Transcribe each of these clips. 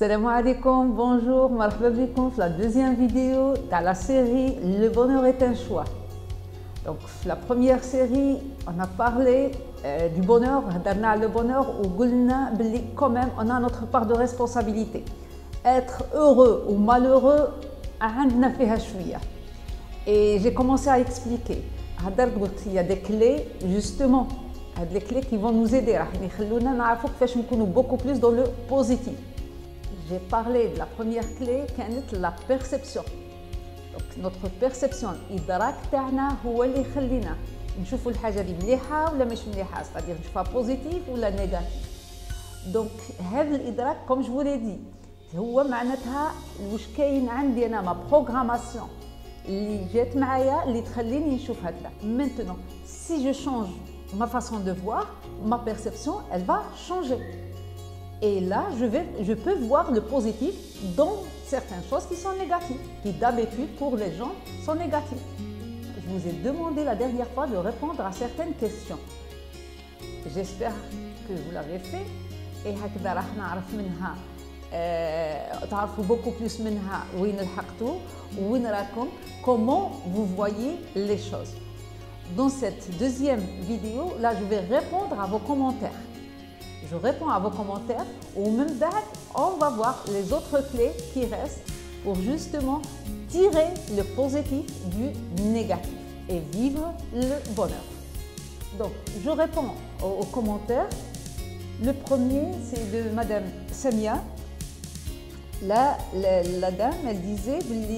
Salam alaikum, bonjour, marhaba bikoum la deuxième vidéo dans la série Le bonheur est un choix. Donc la première série, on a parlé du bonheur, le bonheur où قلنا بلي quand même on a notre part de responsabilité. Être heureux ou malheureux, عندنا فيها شوية. Et j'ai commencé à expliquer. Il y a des clés justement, des clés qui vont nous aider. يخلونا نعرفوا كيفاش نكونوا beaucoup plus dans le positif. J'ai parlé de la première clé كانت la perception. Donc notre perception, الإدراك تاعنا هو اللي يخلينا نشوفوا الحاجة اللي مليحة ولا مش مليحة، c'est-à-dire نشوفها بوزيتيف ولا نيجاتيف. Donc هذا الإدراك comme je vous l'ai dit هو معناتها واش كاين عندي أنا ما بروغراماسيون اللي جات معايا اللي تخليني نشوف هكذا. Maintenant, si je change ma façon de voir, ma perception, elle va changer. Et là, je peux voir le positif dans certaines choses qui sont négatives, qui d'habitude pour les gens sont négatives. Je vous ai demandé la dernière fois de répondre à certaines questions. J'espère que vous l'avez fait. Et هكذا راح نعرف منها تعرفوا beaucoup plus منها وين لحقتوا وين راكم, comment vous voyez les choses. Dans cette deuxième vidéo, là, je vais répondre à vos commentaires. Je réponds à vos commentaires ou même بعد, on va voir les autres clés qui restent pour justement tirer le positif du négatif et vivre le bonheur. Donc, je réponds aux commentaires. Le premier, c'est de Madame Samia. Là, la dame, elle disait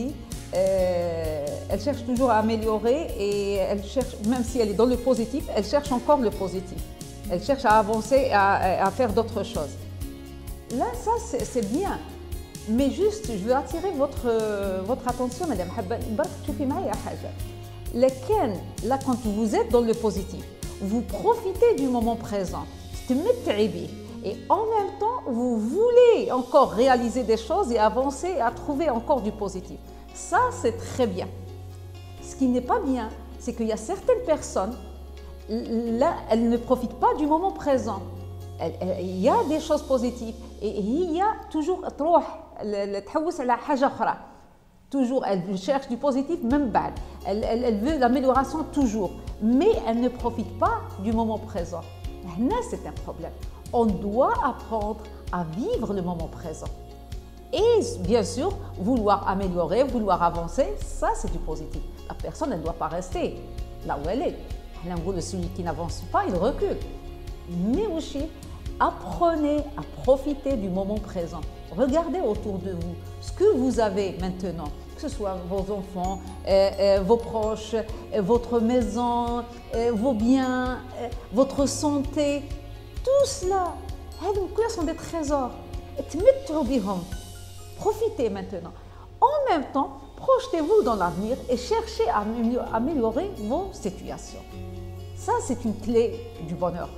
elle cherche toujours à améliorer et elle cherche, même si elle est dans le positif, elle cherche encore le positif. Elle cherche à avancer, à faire d'autres choses. Là, ça, c'est bien. Mais juste, je veux attirer votre attention, Madame Habba. Là, quand vous êtes dans le positif, vous profitez du moment présent. Et en même temps, vous voulez encore réaliser des choses et avancer et à trouver encore du positif. Ça, c'est très bien. Ce qui n'est pas bien, c'est qu'il y a certaines personnes, là, elles ne profitent pas du moment présent. Il y a des choses positives et il y a toujours toujours, elle cherche du positif, même bad. Elle veut l'amélioration toujours, mais elle ne profite pas du moment présent. C'est un problème. On doit apprendre à vivre le moment présent. Et bien sûr, vouloir améliorer, vouloir avancer, ça c'est du positif. La personne, elle ne doit pas rester là où elle est. Celui qui n'avance pas, il recule. Mais aussi, apprenez à profiter du moment présent. Regardez autour de vous ce que vous avez maintenant, que ce soit vos enfants, vos proches, votre maison, vos biens, votre santé. Tout cela, ce sont des trésors. Profitez maintenant. En même temps, projetez-vous dans l'avenir et cherchez à améliorer vos situations. Ça, c'est une clé du bonheur.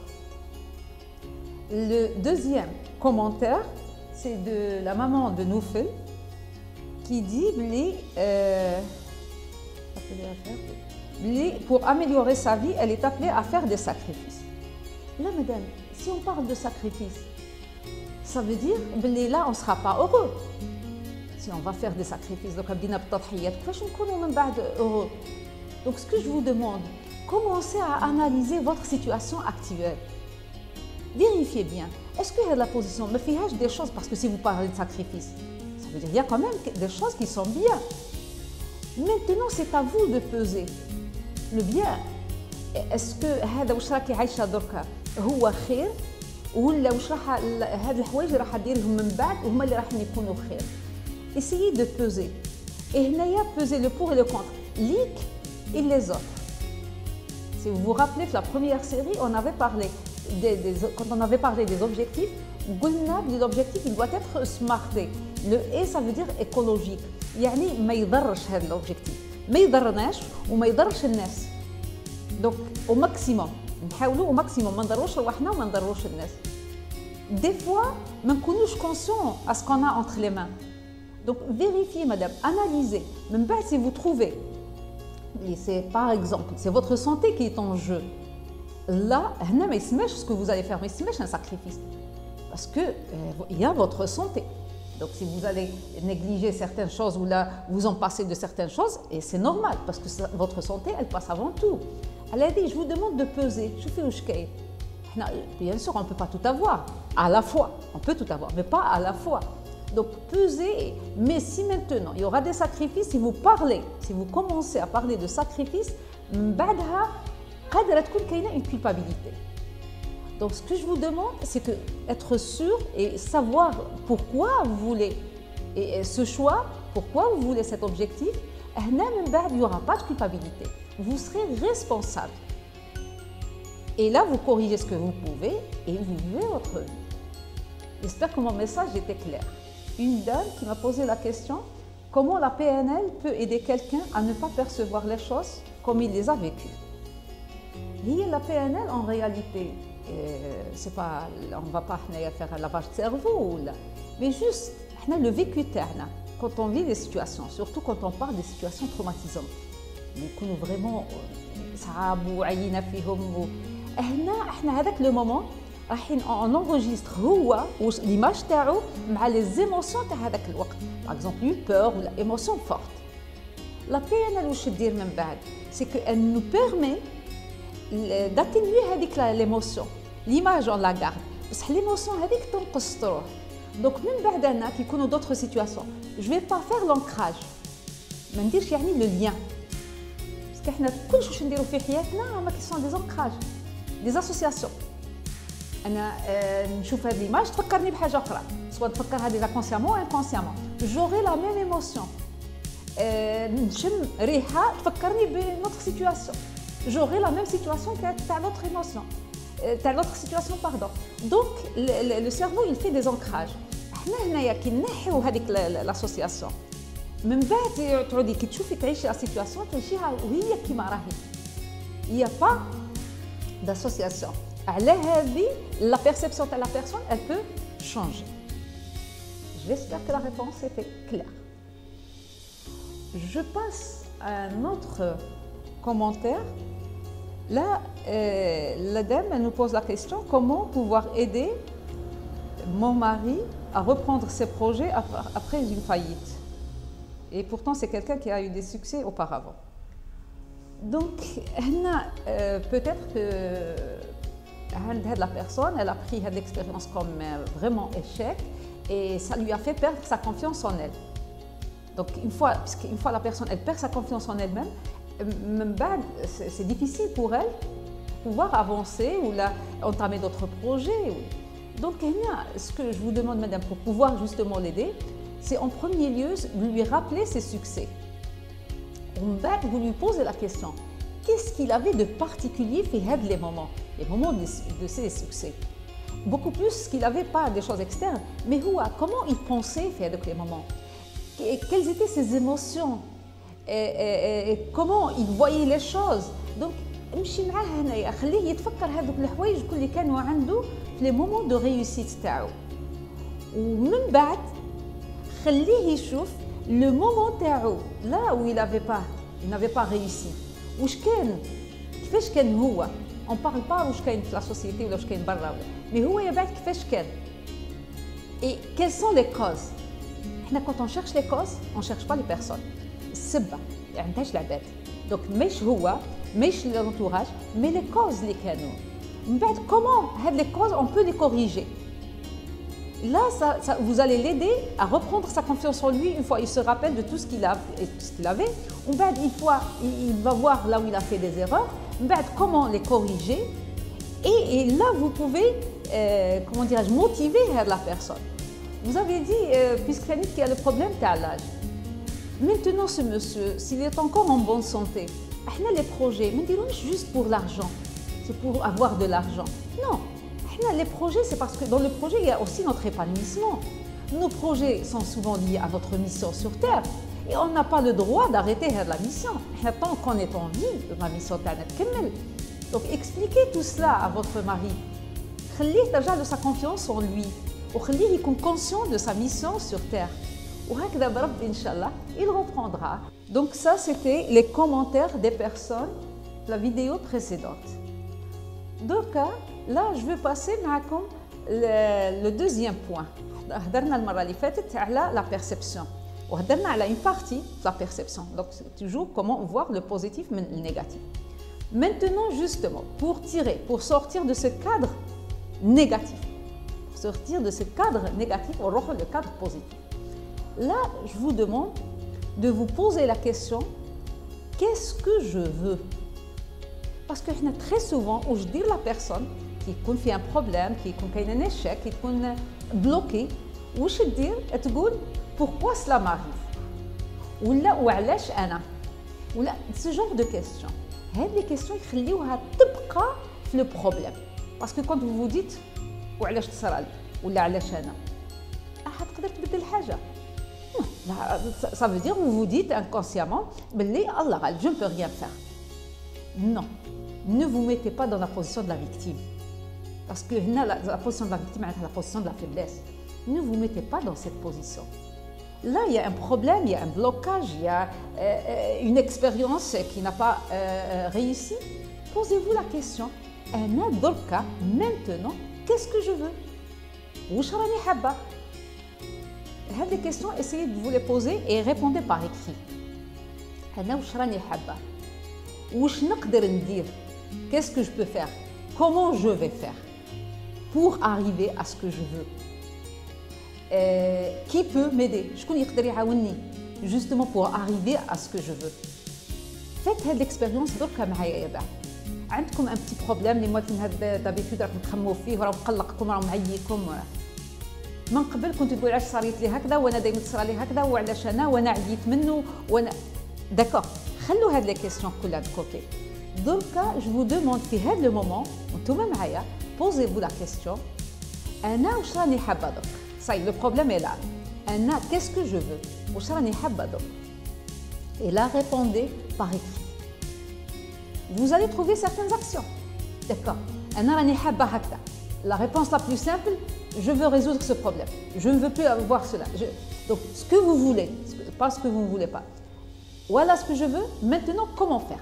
Le deuxième commentaire, c'est de la maman de Noufel qui dit pour améliorer sa vie, elle est appelée à faire des sacrifices. Là, madame, si on parle de sacrifice, ça veut dire que là, on ne sera pas heureux. Si on va faire des sacrifices, donc heureux. Donc, ce que je vous demande, commencez à analyser votre situation actuelle. Vérifiez bien. Est-ce qu'il y a de la position? Mais faites des choses, parce que si vous parlez de sacrifice, ça veut dire qu'il y a quand même des choses qui sont bien. Maintenant, c'est à vous de peser le bien. Est-ce que هذا واش راكي عايشه دركا هو خير ولا واش راح هاد الحوايج راح ديرهم من بعد وهما اللي راح يكونوا خير؟ Essayez de peser. Et هنايا peser le pour et le contre, ليك et les autres. Si vous vous rappelez que la première série, on avait parlé quand on avait parlé des objectifs, l'objectif il doit être smarté. Le E ça veut dire écologique. يعني ما يضرش هذا l'objectif. ما يضرناش وما يضرش الناس. Donc au maximum, نحاولوا au maximum ما نضروش روحنا وما نضروش الناس. Des fois, ما نكونوش conscients à ce qu'on a entre les mains. Donc vérifiez madame, analysez. Même pas si vous trouvez, c'est par exemple, c'est votre santé qui est en jeu. Là, ce que vous allez faire, mais c'est un sacrifice. Parce qu'il y a votre santé. Donc si vous allez négliger certaines choses ou là vous en passez de certaines choses, et c'est normal parce que votre santé elle passe avant tout. Elle a dit je vous demande de peser, je fais ushkay. Bien sûr on ne peut pas tout avoir à la fois, on peut tout avoir mais pas à la fois. Donc pesez, mais si maintenant il y aura des sacrifices, si vous parlez, si vous commencez à parler de sacrifices, بعدها قادرة تكون كاينة une culpabilité. Donc ce que je vous demande, c'est que être sûr et savoir pourquoi vous voulez et ce choix, pourquoi vous voulez cet objectif, il n'y aura pas de culpabilité. Vous serez responsable. Et là, vous corrigez ce que vous pouvez et vous vivez votre vie. J'espère que mon message était clair. Une dame qui m'a posé la question, comment la PNL peut aider quelqu'un à ne pas percevoir les choses comme il les a vécues. La PNL, en réalité, c'est pas, on ne va pas faire un lavage de cerveau, mais juste le vécu تاعنا. Quand on vit des situations, surtout quand on parle des situations traumatisantes, يكونوا vraiment صعاب وعينا فيهم هنا احنا هذاك لو مومون رايحين اون انغوجيستر هو ليماج تاعو مع لي زيموسيون تاع هذاك الوقت باغ اكزومبل اون بور ولا ايموسيون فورت. لا بي ان ال واش دير من بعد سي كو ان نو بيرمي d'atténuer هذيك l'émotion. L'image on la garde بصح l'émotion هذيك تنقص تروح. Donc من بعد انا كي يكونوا d'autres situations je vais pas faire l'ancrage ما نديرش يعني le lien parce que احنا كلش واش نديروا في حياتنا هما كي سون دي زونكراج دي اسوسياسيون. انا نشوف هذه ليماج تفكرني بحاجه اخرى سواء نفكرها ديجا كونسيامون انكونسيامون جوغي لا ميم ايموسيون. نشم ريحه تفكرني بنوتر سيتوياسيون j'aurai la même situation qu'à l'autre émotion, t'as l'autre situation, pardon. Donc, le cerveau, il fait des ancrages. Nous, qui نحيو هذيك l'association. من بعد تعودي كي تشوفي تعيشي la situation تعيشيها وهي كيما راهي. Il n'y a pas d'association. على هذه la perception de la personne, elle peut changer. J'espère que la réponse était claire. Je passe à un autre commentaire. Là, la dame elle nous pose la question comment pouvoir aider mon mari à reprendre ses projets après une faillite. Et pourtant, c'est quelqu'un qui a eu des succès auparavant. Donc, peut-être que la personne elle a pris l'expérience comme vraiment échec et ça lui a fait perdre sa confiance en elle. Donc, une fois la personne elle perd sa confiance en elle-même, c'est difficile pour elle de pouvoir avancer ou entamer d'autres projets. Donc, ce que je vous demande, madame, pour pouvoir justement l'aider, c'est en premier lieu de lui rappeler ses succès. Vous lui posez la question, qu'est-ce qu'il avait de particulier fait les moments de ses succès. Beaucoup plus qu'il n'avait pas des choses externes, mais comment il pensait faire les moments. Et quelles étaient ses émotions et comment il voyait les choses. Donc, امشي معاه هنايا خليه يتفكر هذوك الحوايج اللي كانوا عنده في لي مومون دو ريوسيت تاعو. ومن بعد خليه يشوف لو مومون تاعو لا où il n'avait pas réussi. واش كان كيفاش كان هو. On parle pas واش كاين في لا سوسيتي ولا واش كاين برا mais هو يا بعد كيفاش كان. Et quelles sont les causes. احنا quand on cherche les causes, on cherche pas les personnes. السبه يعني عندهاش العباد دونك مش هو مش l'entourage mais les causes اللي كانوا من بعد comment هاد les causes on peut les corriger. Là vous allez l'aider à reprendre sa confiance en lui une fois il se rappelle de tout ce qu'il avait. من بعد il va voir là où il a fait des erreurs من بعد comment les corriger et là vous pouvez comment dirais-je motiver la personne. Vous avez dit puisque qu'il y a le problème de l'âge. Maintenant, ce monsieur, s'il est encore en bonne santé, les projets, mais disons juste pour l'argent, c'est pour avoir de l'argent. Non, les projets, c'est parce que dans le projet, il y a aussi notre épanouissement. Nos projets sont souvent liés à notre mission sur Terre et on n'a pas le droit d'arrêter la mission. Tant qu'on est en vie, la mission est. Donc, expliquez tout cela à votre mari. Khallih déjà de sa confiance en lui. Ou khallih il est conscient de sa mission sur Terre. Il reprendra. Donc ça, c'était les commentaires des personnes de la vidéo précédente. Donc là, je vais passer le deuxième point. هضرنا المره اللي فاتت على la perception وهضرنا على une partie de la perception. Donc c'est toujours comment voir le positif mais le négatif. Maintenant justement pour sortir de ce cadre négatif, pour sortir de ce cadre négatif, on rejoint le cadre positif. Là, je vous demande de vous poser la question, qu'est-ce que je veux? Parce que très souvent, où je dis la personne qui fait un problème, qui a un échec, qui est bloqué, où je dis, pourquoi cela m'arrive? Ou là, ou علاش أنا? Ou là, ce genre de questions. Ces questions, يخليوها تبقى في le problème. Parce que quand vous vous dites, وعلاش تصرالي؟ ولا علاش أنا؟ تقدر تبدل حاجة. Ça veut dire que vous vous dites inconsciemment, Allah, je ne peux rien faire. Non, ne vous mettez pas dans la position de la victime. Parce que la position de la victime est la position de la faiblesse. Ne vous mettez pas dans cette position. Là, il y a un problème, il y a un blocage, il y a une expérience qui n'a pas réussi. Posez-vous la question, maintenant, qu'est-ce que je veux? Ces questions, essayez de vous les poser et répondez par écrit. Qu'est-ce que je peux faire? Comment je vais faire pour arriver à ce que je veux? Qui peut m'aider? Justement pour arriver à ce que je veux. Faites cette expérience عندكم un petit problème اللي ممكن d'habitude راكم تخمموا فيه وراه مقلقكم وراه معييكم. من قبل كنت تقول علاش صاريت لي هكذا وانا دائما تصرى لي هكذا وعلاش انا وانا عييت منه وانا داكور. خلوا هاد لي كيسيون كلها دو كوتي. دركا جو فو دوموند في هاد لو مومون وانتوما معايا بوزيفو لا كيسيون انا واش راني حابه درك. صاي لو بروبليم اي لا. انا كيسكو جو فو واش راني حابه درك. Et là répondez par écrit. Vous allez trouver certaines actions. D'accord. انا راني حابه هكذا. La réponse la plus simple, je veux résoudre ce problème. Je ne veux plus avoir cela. Donc, ce que vous voulez, pas ce que vous ne voulez pas. Voilà ce que je veux. Maintenant, comment faire?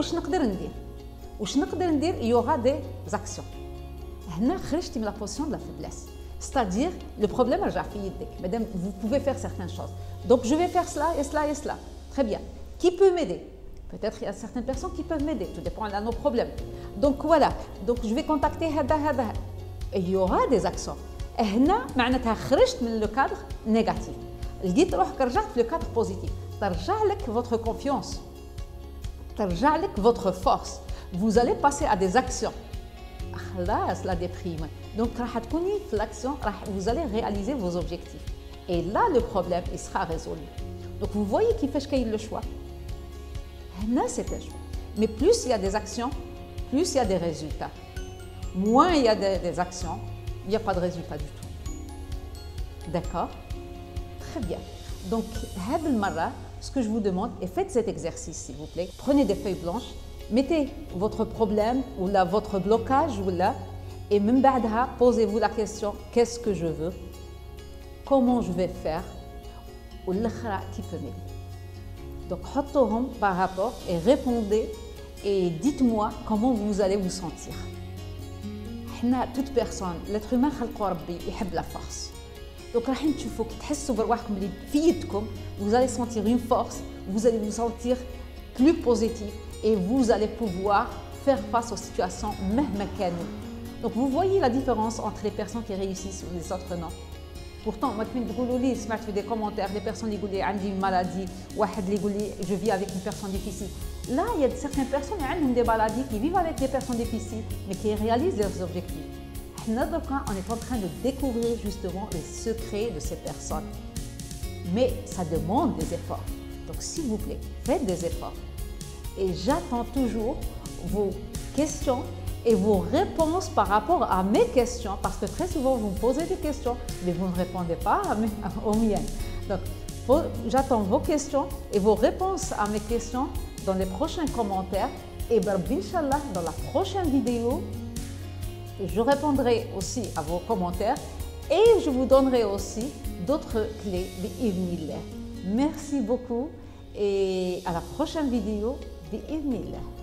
Il y aura des actions. C'est la position de la faiblesse. C'est-à-dire, le problème est madame, vous pouvez faire certaines choses. Donc, je vais faire cela et cela et cela. Très bien. Qui peut m'aider? Peut-être qu'il y a certaines personnes qui peuvent m'aider. Tout dépend de nos problèmes. Donc, voilà. Donc, je vais contacter Hada. Il y aura des actions. هنا معناتها خرجت من لو كادر نيجاتيف لقيت روحك رجعت في لو كادر بوزيتيف ترجع لك votre confiance ترجع لك votre force vous allez passer à des actions خلاص لا ديبريم دونك راح تكوني في l'action راح vous allez réaliser vos objectifs et là le problème il sera résolu donc vous voyez كيفاش كاين لو شوا هنا c'est un choix mais plus il y a des actions plus il y a des résultats moins il y a des actions il n'y a pas de résultat du tout. D'accord? Très bien. Donc, ce que je vous demande, et faites cet exercice s'il vous plaît. Prenez des feuilles blanches, mettez votre problème ou là, votre blocage ou là, et même بعدها, posez-vous la question, qu'est-ce que je veux? Comment je vais faire? Ou l'autre qui peut m'aider. Donc, حطوهم par rapport et répondez et dites-moi comment vous allez vous sentir. toute personne, l'être humain خلقه ربي يحب la force. Donc راح تشوفوا كي تحسوا برواحكم اللي في يدكم, vous allez sentir une force, vous allez vous sentir plus positif et vous allez pouvoir faire face aux situations مهما كانوا. Donc vous voyez la différence entre les personnes qui réussissent ou les autres non. Pourtant, moi, je سمعت في des commentaires des personnes qui disent عندي une maladie, واحد اللي يقول لي je vis avec une personne difficile. Là, il y a certaines personnes qui ont des maladies, qui vivent avec des personnes difficiles, mais qui réalisent leurs objectifs. On est en train de découvrir justement les secrets de ces personnes. Mais ça demande des efforts. Donc, s'il vous plaît, faites des efforts. Et j'attends toujours vos questions et vos réponses par rapport à mes questions, parce que très souvent, vous me posez des questions, mais vous ne répondez pas aux miennes. Donc, j'attends vos questions et vos réponses à mes questions dans les prochains commentaires. Et Inch'Allah, dans la prochaine vidéo, je répondrai aussi à vos commentaires et je vous donnerai aussi d'autres clés. Merci beaucoup et à la prochaine vidéo.